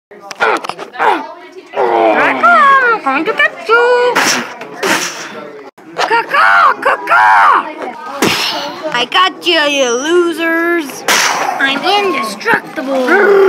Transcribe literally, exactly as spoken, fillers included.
I'm going to get you! Caw-caw! Caw-caw! I got you, you losers! I'm indestructible!